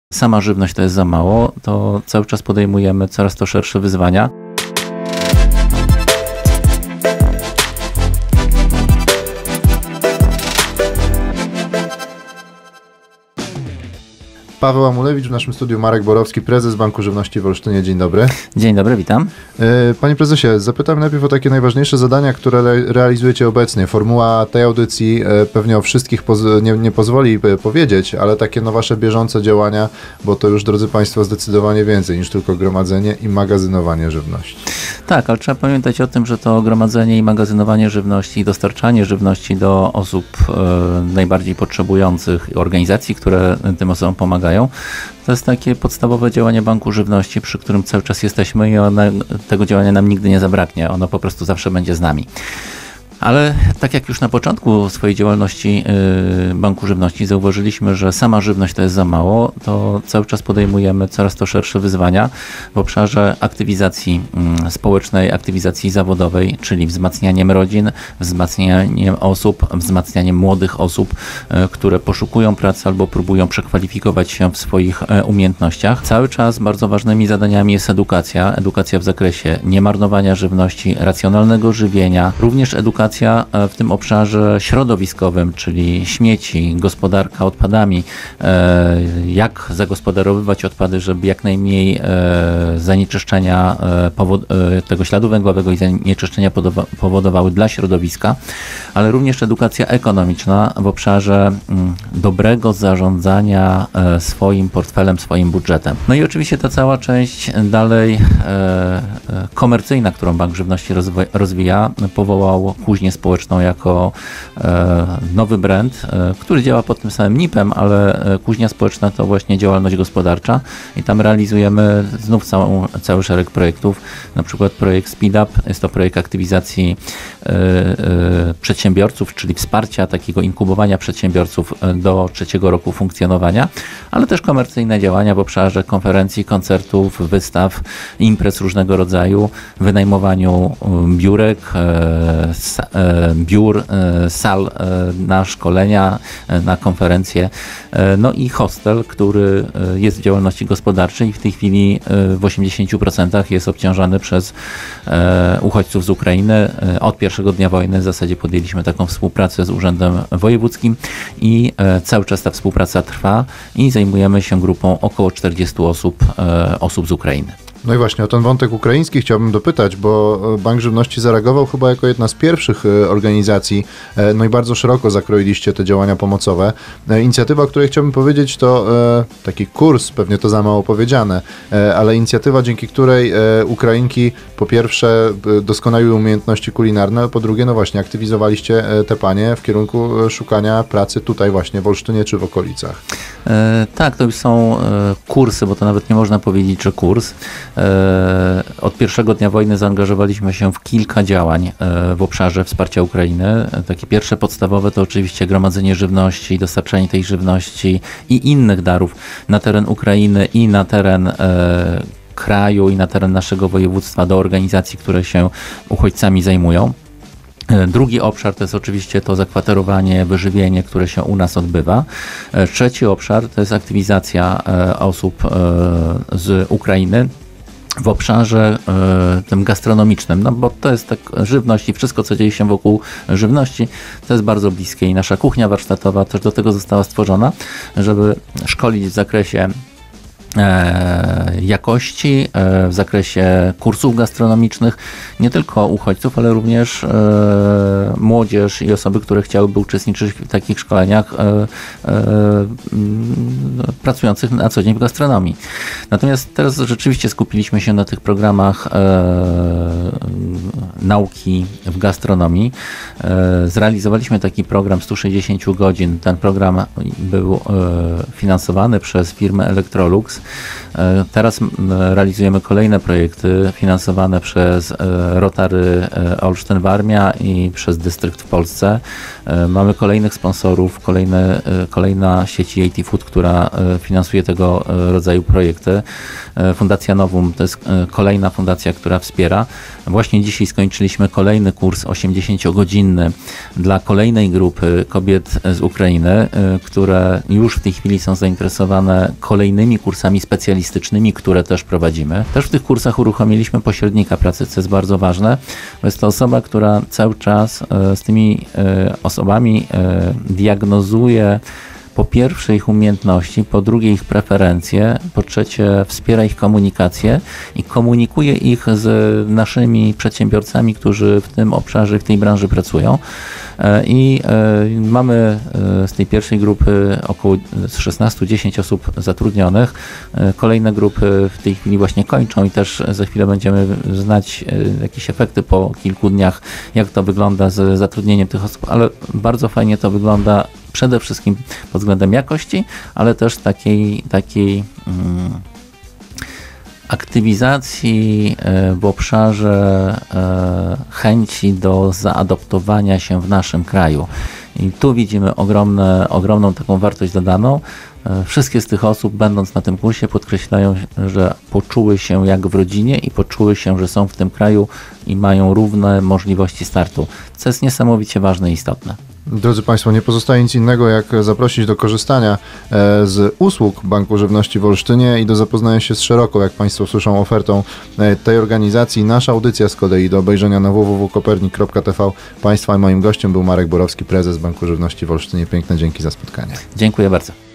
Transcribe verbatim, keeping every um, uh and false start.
Sama żywność to jest za mało, to cały czas podejmujemy coraz to szersze wyzwania. Paweł Amulewicz, w naszym studiu Marek Borowski, prezes Banku Żywności w Olsztynie. Dzień dobry. Dzień dobry, witam. Panie prezesie, zapytam najpierw o takie najważniejsze zadania, które realizujecie obecnie. Formuła tej audycji pewnie o wszystkich poz- nie, nie pozwoli powiedzieć, ale takie no wasze bieżące działania, bo to już, drodzy Państwo, zdecydowanie więcej niż tylko gromadzenie i magazynowanie żywności. Tak, ale trzeba pamiętać o tym, że to gromadzenie i magazynowanie żywności, dostarczanie żywności do osób e, najbardziej potrzebujących, organizacji, które tym osobom pomagają, to jest takie podstawowe działanie Banku Żywności, przy którym cały czas jesteśmy i one, tego działania nam nigdy nie zabraknie. Ono po prostu zawsze będzie z nami. Ale tak jak już na początku swojej działalności Banku Żywności zauważyliśmy, że sama żywność to jest za mało, to cały czas podejmujemy coraz to szersze wyzwania w obszarze aktywizacji społecznej, aktywizacji zawodowej, czyli wzmacnianiem rodzin, wzmacnianiem osób, wzmacnianiem młodych osób, które poszukują pracy albo próbują przekwalifikować się w swoich umiejętnościach. Cały czas bardzo ważnymi zadaniami jest edukacja, edukacja w zakresie niemarnowania żywności, racjonalnego żywienia, również edukacja w tym obszarze środowiskowym, czyli śmieci, gospodarka odpadami, jak zagospodarowywać odpady, żeby jak najmniej zanieczyszczenia tego śladu węglowego i zanieczyszczenia powodowały dla środowiska, ale również edukacja ekonomiczna w obszarze dobrego zarządzania swoim portfelem, swoim budżetem. No i oczywiście ta cała część dalej komercyjna, którą Bank Żywności rozwija, powołał Kuźnię Społeczną jako e, nowy brand, e, który działa pod tym samym nipem, ale e, Kuźnia Społeczna to właśnie działalność gospodarcza i tam realizujemy znów całą, cały szereg projektów, na przykład projekt Speed Up, jest to projekt aktywizacji e, e, przedsiębiorców, czyli wsparcia takiego inkubowania przedsiębiorców do trzeciego roku funkcjonowania, ale też komercyjne działania w obszarze konferencji, koncertów, wystaw, imprez różnego rodzaju, wynajmowaniu biurek, e, biur, sal na szkolenia, na konferencje, no i hostel, który jest w działalności gospodarczej i w tej chwili w osiemdziesięciu procentach jest obciążany przez uchodźców z Ukrainy. Od pierwszego dnia wojny w zasadzie podjęliśmy taką współpracę z Urzędem Wojewódzkim i cały czas ta współpraca trwa i zajmujemy się grupą około czterdziestu osób, osób z Ukrainy. No i właśnie o ten wątek ukraiński chciałbym dopytać, bo Bank Żywności zareagował chyba jako jedna z pierwszych organizacji, no i bardzo szeroko zakroiliście te działania pomocowe. Inicjatywa, o której chciałbym powiedzieć, to taki kurs, pewnie to za mało powiedziane, ale inicjatywa, dzięki której Ukrainki po pierwsze doskonaliły umiejętności kulinarne, a po drugie, no właśnie, aktywizowaliście te panie w kierunku szukania pracy tutaj właśnie w Olsztynie czy w okolicach. E, tak, to już są e, kursy, bo to nawet nie można powiedzieć, że kurs. Od pierwszego dnia wojny zaangażowaliśmy się w kilka działań w obszarze wsparcia Ukrainy. Takie pierwsze podstawowe to oczywiście gromadzenie żywności, dostarczanie tej żywności i innych darów na teren Ukrainy i na teren kraju i na teren naszego województwa do organizacji, które się uchodźcami zajmują. Drugi obszar to jest oczywiście to zakwaterowanie, wyżywienie, które się u nas odbywa. Trzeci obszar to jest aktywizacja osób z Ukrainy w obszarze y, tym gastronomicznym, no bo to jest tak żywność i wszystko, co dzieje się wokół żywności, to jest bardzo bliskie i nasza kuchnia warsztatowa też do tego została stworzona, żeby szkolić w zakresie jakości, w zakresie kursów gastronomicznych, nie tylko uchodźców, ale również młodzież i osoby, które chciałyby uczestniczyć w takich szkoleniach pracujących na co dzień w gastronomii. Natomiast teraz rzeczywiście skupiliśmy się na tych programach nauki w gastronomii. Zrealizowaliśmy taki program sto sześćdziesiąt godzin. Ten program był finansowany przez firmę Electrolux. Teraz realizujemy kolejne projekty finansowane przez Rotary Olsztyn-Warmia i przez Dystrykt w Polsce. Mamy kolejnych sponsorów, kolejne, kolejna sieć A T Food, która finansuje tego rodzaju projekty. Fundacja Novum to jest kolejna fundacja, która wspiera. Właśnie dzisiaj skończyliśmy zakończyliśmy kolejny kurs osiemdziesięciogodzinny dla kolejnej grupy kobiet z Ukrainy, które już w tej chwili są zainteresowane kolejnymi kursami specjalistycznymi, które też prowadzimy. Też w tych kursach uruchomiliśmy pośrednika pracy, co jest bardzo ważne. Jest to osoba, która cały czas z tymi osobami diagnozuje po pierwsze ich umiejętności, po drugie ich preferencje, po trzecie wspiera ich komunikację i komunikuje ich z naszymi przedsiębiorcami, którzy w tym obszarze, w tej branży pracują. I mamy z tej pierwszej grupy około szesnaście dziesięć osób zatrudnionych. Kolejne grupy w tej chwili właśnie kończą i też za chwilę będziemy znać jakieś efekty po kilku dniach, jak to wygląda z zatrudnieniem tych osób, ale bardzo fajnie to wygląda przede wszystkim pod względem jakości, ale też takiej, takiej um, aktywizacji w obszarze chęci do zaadoptowania się w naszym kraju. I tu widzimy ogromne, ogromną taką wartość dodaną. Wszystkie z tych osób, będąc na tym kursie, podkreślają, że poczuły się jak w rodzinie i poczuły się, że są w tym kraju i mają równe możliwości startu, co jest niesamowicie ważne i istotne. Drodzy Państwo, nie pozostaje nic innego, jak zaprosić do korzystania z usług Banku Żywności w Olsztynie i do zapoznania się z szeroką, jak Państwo słyszą, ofertą tej organizacji. Nasza audycja z kolei do obejrzenia na w w w kropka kopernik kropka t v. Państwa i moim gościem był Marek Borowski, prezes Banku Żywności w Olsztynie. Piękne dzięki za spotkanie. Dziękuję bardzo.